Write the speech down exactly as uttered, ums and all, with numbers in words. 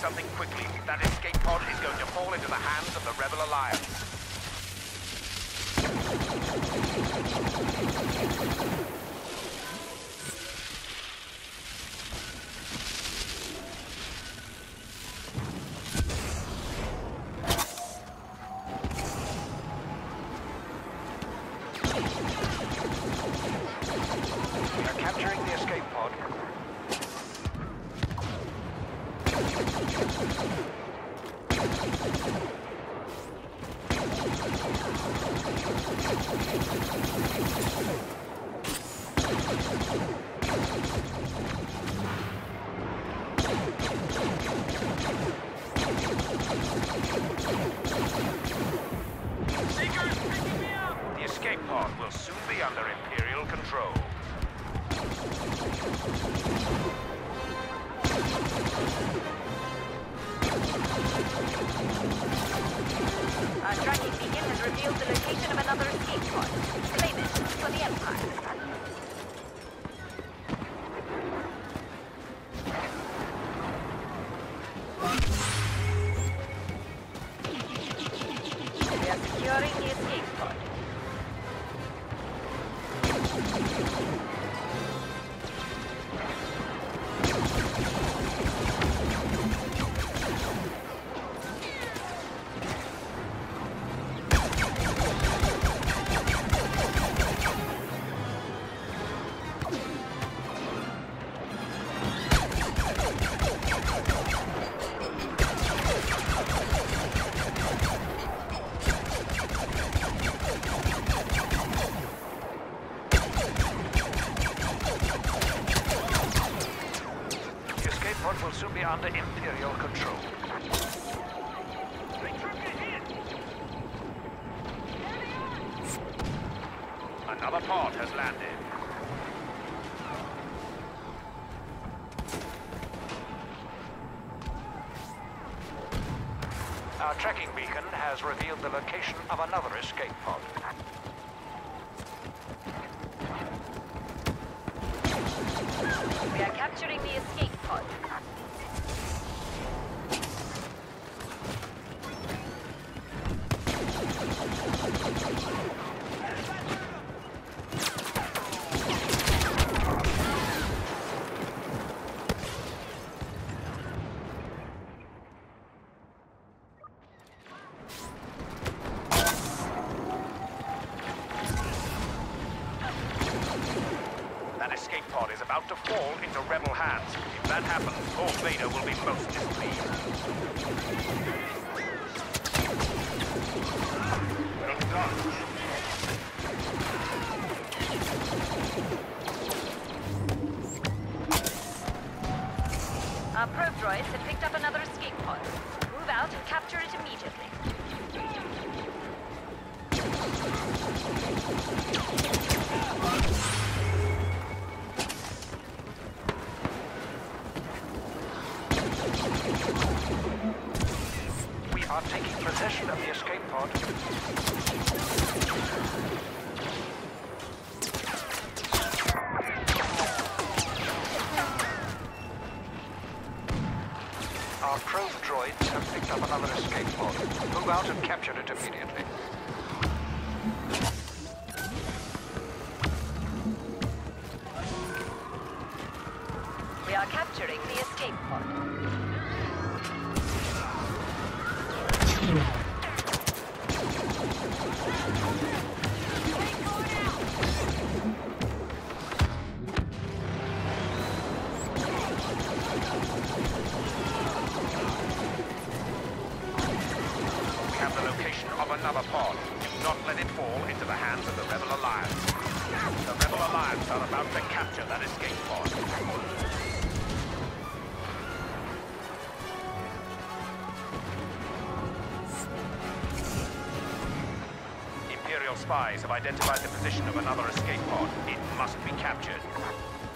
something quickly. That escape pod is going to fall into the hands of the Rebel Alliance. We are capturing the escape pod. Seekers, picking me up! The escape pod will soon be under Imperial control. Our tracking beacon has revealed the location of another escape pod. Claim it for the Empire. We are securing the escape pod. The escape pod will soon be under Imperial control. Another pod has landed. Our tracking beacon has revealed the location of another escape pod. We are capturing the escape pod. That escape pod is about to fall into Rebel hands. If that happens, Lord Vader will be most displeased. Well done. Our probe droids have picked up another escape pod. Move out and capture it immediately. We are taking possession of the escape pod. Our probe droids have picked up another escape pod. Move out and capture it immediately. We are capturing the escape pod. We have the location of another pod. Do not let it fall into the hands of the Rebel Alliance. The Rebel Alliance are about to capture that escape pod. Imperial spies have identified the position of another escape pod. It must be captured.